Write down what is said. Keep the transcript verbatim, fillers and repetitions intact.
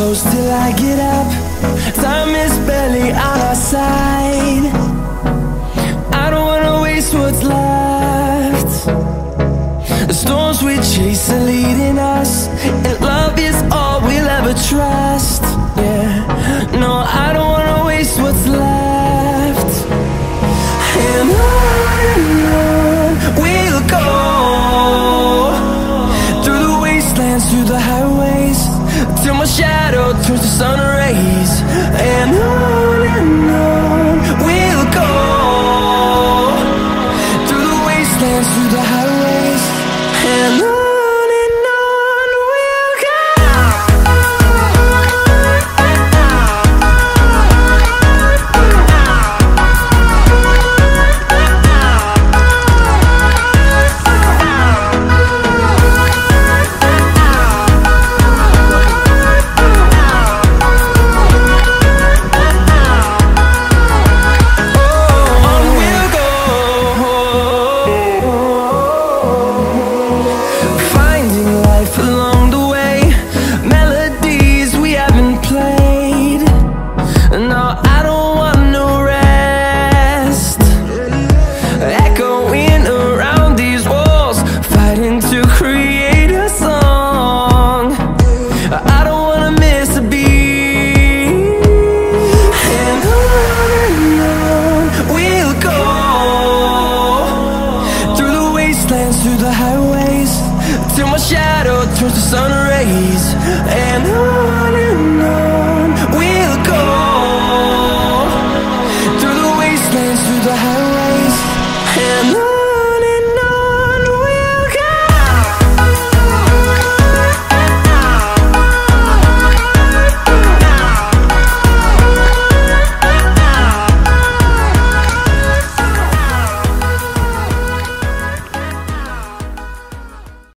close till I get up. Time is barely on our side. I don't wanna waste what's left. The storms we chase are leading us, and love is all we'll ever trust. Yeah, no, I don't wanna waste what's left. And on and on we'll go, through the wastelands, through the highways, till my shadow turns to sun rays. And on and on we'll go, through the wastelands, through the highways, and on. Through the highways, till my shadow turns to sun rays. And on and on we'll go, through the wastelands, through the highways, and on.